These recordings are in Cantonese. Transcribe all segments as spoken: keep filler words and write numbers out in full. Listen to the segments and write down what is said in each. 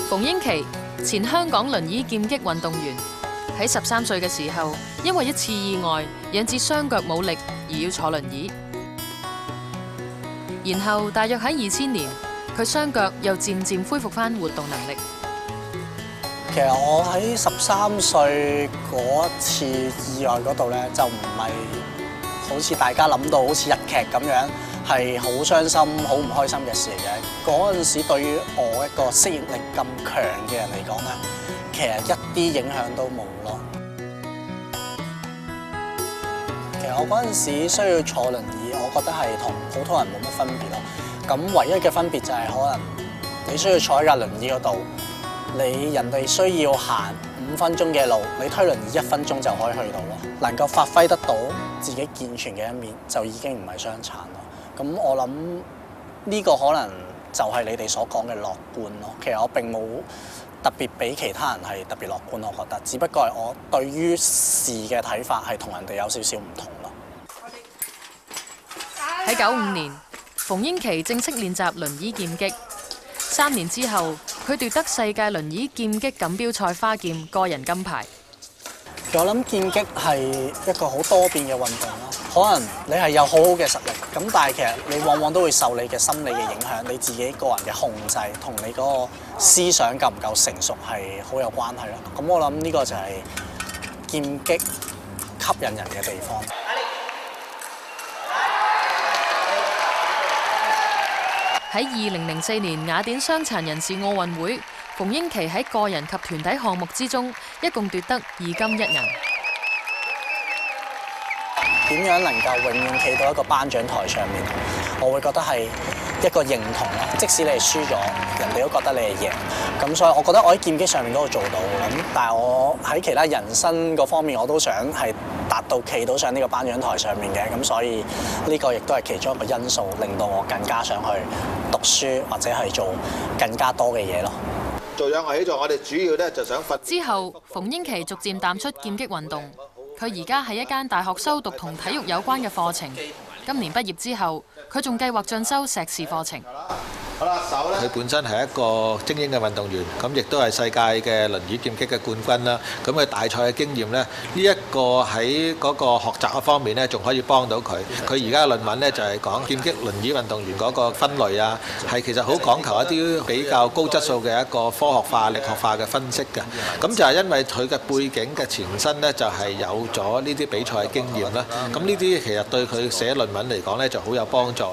馮英琪，前香港輪椅劍擊運動員，喺十三歲嘅時候，因為一次意外，引致雙腳冇力而要坐輪椅。然後大約喺二千年，佢雙腳又漸漸恢復返活動能力。 其實我喺十三歲嗰次意外嗰度咧，就唔係好似大家諗到好似日劇咁樣，係好傷心、好唔開心嘅事嚟嘅。嗰陣時對於我一個適應力咁強嘅人嚟講咧，其實一啲影響都冇咯。其實我嗰陣時需要坐輪椅，我覺得係同普通人冇乜分別咯。咁唯一嘅分別就係可能你需要坐喺架輪椅嗰度，你人哋需要行五分鐘嘅路，你推輪椅一分鐘就可以去到咯。能夠發揮得到自己健全嘅一面，就已經唔係傷殘咯。咁我諗呢個可能就係你哋所講嘅樂觀咯。其實我並冇特別比其他人係特別樂觀，我覺得，只不過係我對於事嘅睇法係同人哋有少少唔同咯。 喺九五年，馮英琪正式練習輪椅劍擊。三年之後，佢奪得世界輪椅劍擊錦標賽花劍個人金牌。 我諗劍擊係一個好多變嘅運動咯。可能你係有好好嘅實力，咁但係其實你往往都會受你嘅心理嘅影響，你自己個人嘅控制同你嗰個思想夠唔夠成熟係好有關係咯。咁我諗呢個就係劍擊吸引人嘅地方。 喺二零零四年雅典傷殘人士奧運會，馮英琪喺個人及團體項目之中，一共奪得二金一銀。 點樣能夠永遠企到一個頒獎台上面？我會覺得係一個認同咯。即使你係輸咗，人哋都覺得你係贏。咁所以，我覺得我喺劍擊上面都做到。咁但係我喺其他人生嗰方面，我都想係達到企到上呢個頒獎台上面嘅。咁所以呢個亦都係其中一個因素，令到我更加想去讀書或者係做更加多嘅嘢咯。 做仰臥起坐，我哋主要咧就想訓。 之後，馮英琪逐漸淡出劍擊運動。佢而家喺一間大學修讀同體育有關嘅課程。今年畢業之後，佢仲計劃進修碩士課程。 好啦，手咧。佢本身係一個精英嘅運動員，咁亦都係世界嘅輪椅劍擊嘅冠軍啦。咁佢大賽嘅經驗咧，呢一個喺嗰個學習嘅方面咧，仲可以幫到佢。佢而家嘅論文咧就係講劍擊輪椅運動員嗰個分類啊，係其實好講求一啲比較高質素嘅一個科學化、力學化嘅分析嘅。咁就係因為佢嘅背景嘅前身咧，就係有咗呢啲比賽嘅經驗啦。咁呢啲其實對佢寫論文嚟講咧，就好有幫助。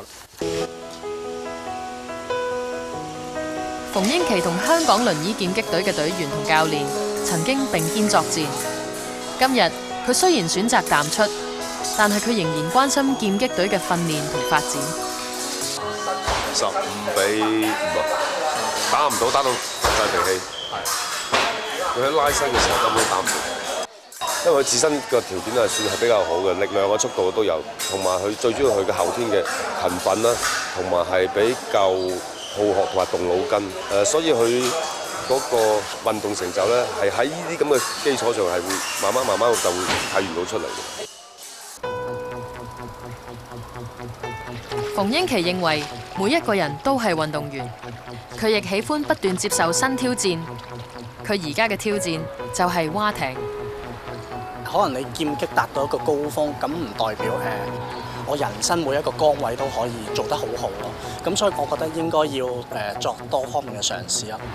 馮英琪同香港輪椅劍擊隊嘅隊員同教練曾經並肩作戰。今日佢雖然選擇淡出，但係佢仍然關心劍擊隊嘅訓練同發展。 十五比五，打唔到，打到發脾氣。佢喺拉伸嘅時候根本打唔到，因為佢自身個條件係算係比較好嘅，力量嘅速度都有，同埋佢最主要佢嘅後天嘅勤奮啦，同埋係比較好學同埋動腦筋，誒，所以佢嗰個運動成就咧，係喺呢啲咁嘅基礎上係會慢慢慢慢就會體現到出嚟嘅。 馮英琪認為每一個人都係運動員，佢亦喜歡不斷接受新挑戰。佢而家嘅挑戰就係划艇。 可能你劍擊達到一個高峰，咁唔代表誒我人生每一個崗位都可以做得好好咯。咁所以我覺得應該要誒作多方面嘅嘗試啊。